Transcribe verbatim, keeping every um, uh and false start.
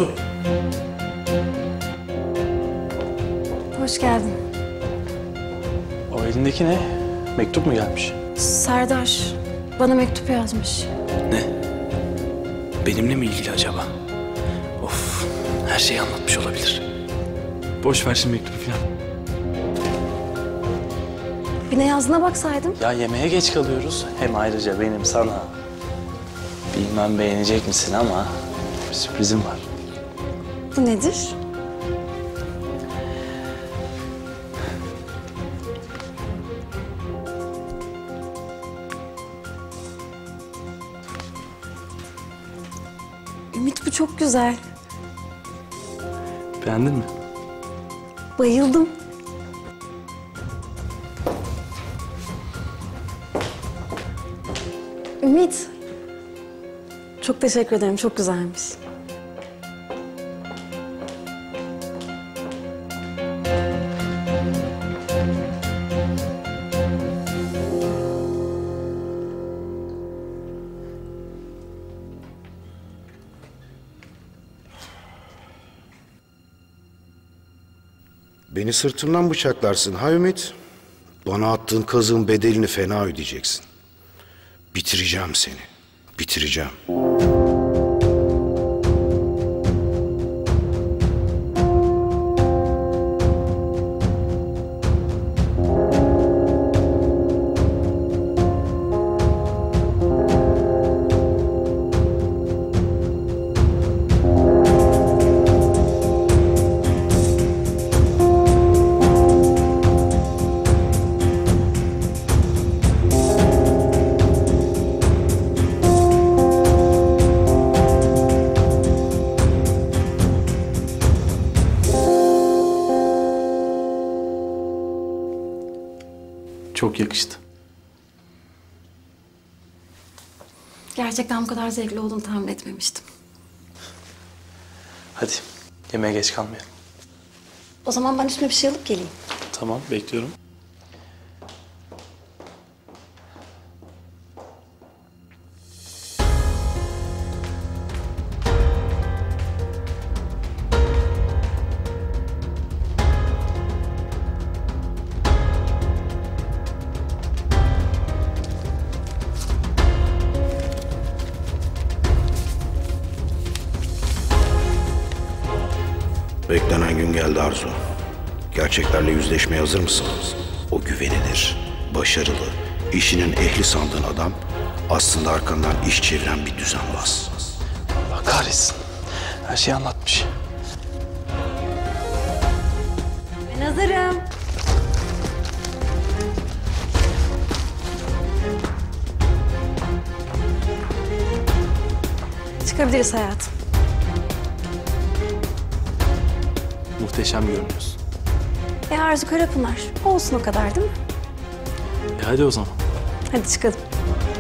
Arzu. Hoş geldin. O elindeki ne? Mektup mu gelmiş? Serdar bana mektup yazmış. Ne? Benimle mi ilgili acaba? Of, her şeyi anlatmış olabilir. Boş ver şimdi mektubu falan. Bir ne yazdığına baksaydım. Ya yemeğe geç kalıyoruz. Hem ayrıca benim sana... Bilmem beğenecek misin ama bir sürprizim var. Bu nedir? Ümit, bu çok güzel. Beğendin mi? Bayıldım. Ümit. Çok teşekkür ederim. Çok güzelmiş. Beni sırtımdan bıçaklarsın ha Ümit. Bana attığın kazığın bedelini fena ödeyeceksin. Bitireceğim seni. Bitireceğim. Çok yakıştı. Gerçekten bu kadar zevkli olduğunu tahmin etmemiştim. Hadi yemeğe geç kalmayalım. O zaman ben üstüme bir şey alıp geleyim. Tamam, bekliyorum. Beklenen gün geldi Arzu. Gerçeklerle yüzleşmeye hazır mısın? O güvenilir, başarılı, işinin ehli sandığın adam aslında arkandan iş çeviren bir düzenbaz. Allah kahretsin. Her şeyi anlatmış. Ben hazırım. Çıkabiliriz hayatım. Muhteşem görünüyorsun. E Arzu Karapınar. Olsun o kadar değil mi? E hadi o zaman. Hadi çıkalım.